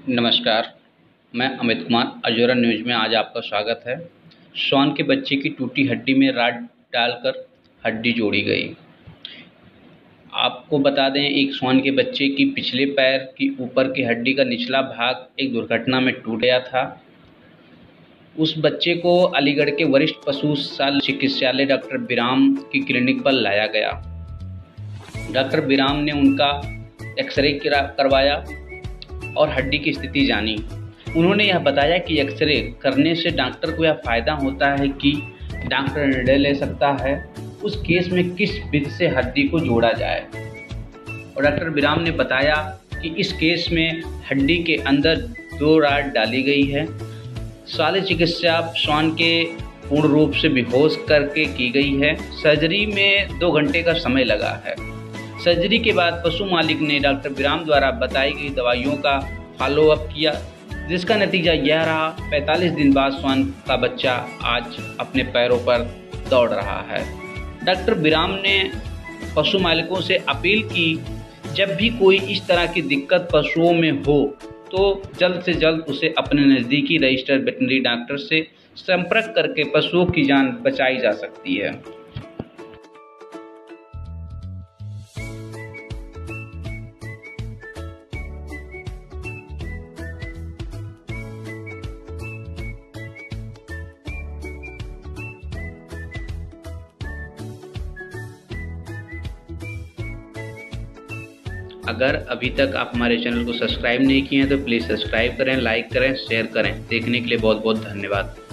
नमस्कार, मैं अमित कुमार। अजोरा न्यूज़ में आज आपका स्वागत है। श्वान के बच्चे की टूटी हड्डी में राड डालकर हड्डी जोड़ी गई। आपको बता दें, एक श्वान के बच्चे की पिछले पैर की ऊपर की हड्डी का निचला भाग एक दुर्घटना में टूट गया था। उस बच्चे को अलीगढ़ के वरिष्ठ पशु चिकित्सालय डॉक्टर बिराम की क्लिनिक पर लाया गया। डॉक्टर बिराम ने उनका एक्सरे करवाया और हड्डी की स्थिति जानी। उन्होंने यह बताया कि एक्सरे करने से डॉक्टर को यह फ़ायदा होता है कि डॉक्टर निर्णय ले सकता है उस केस में किस विधि से हड्डी को जोड़ा जाए। और डॉक्टर बिराम ने बताया कि इस केस में हड्डी के अंदर 2 राड डाली गई है। शल्य चिकित्सा श्वान के पूर्ण रूप से बेहोश करके की गई है। सर्जरी में 2 घंटे का समय लगा है। सर्जरी के बाद पशु मालिक ने डॉक्टर बिराम द्वारा बताई गई दवाइयों का फॉलोअप किया, जिसका नतीजा यह रहा। 45 दिन बाद श्वान का बच्चा आज अपने पैरों पर दौड़ रहा है। डॉक्टर बिराम ने पशु मालिकों से अपील की, जब भी कोई इस तरह की दिक्कत पशुओं में हो तो जल्द से जल्द उसे अपने नज़दीकी रजिस्टर्ड वेटनरी डॉक्टर से संपर्क करके पशुओं की जान बचाई जा सकती है। अगर अभी तक आप हमारे चैनल को सब्सक्राइब नहीं किए हैं तो प्लीज़ सब्सक्राइब करें, लाइक करें, शेयर करें। देखने के लिए बहुत बहुत धन्यवाद।